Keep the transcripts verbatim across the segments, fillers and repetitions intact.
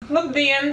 Labdien!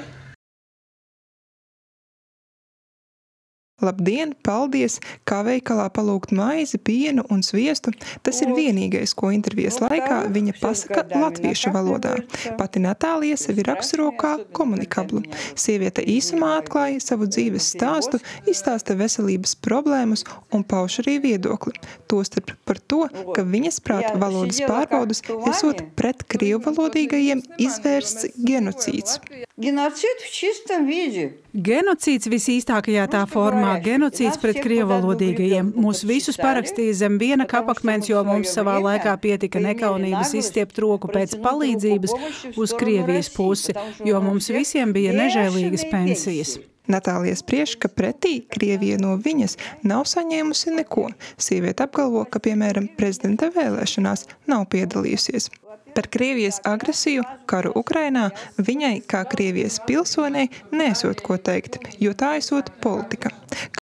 Labdien, paldies! Kā veikalā palūgt maizi, pienu un sviestu, tas ir vienīgais, ko intervijas laikā viņa pasaka latviešu valodā. Pati Natālija sevi raksturo kā komunikablu. Sieviete īsumā atklāja savu dzīves stāstu, izstāsta veselības problēmas un pauž arī viedokli. Tostarp par to, ka viņas prāt valodas pārbaudas esot pret krievvalodīgajiem izvērsts genocīds. Genocīds в чистом виде. Genocīds visīstākajā tā formā, genocīds pret krievvalodīgajiem. Mūs visus parakstīja zem viena kapakmens, jo mums savā laikā pietika nekaunības izstiept roku pēc palīdzības uz Krievijas pusi, jo mums visiem bija nežēlīgas pensijas. Natālija spriež, ka pretī Krievija no viņas nav saņēmusi neko. Sieviete apgalvo, ka, piemēram, prezidenta vēlēšanās nav piedalījusies. Par Krievijas agresiju, karu Ukrainā, viņai, kā Krievijas pilsonei, nesot ko teikt, jo tā esot politika.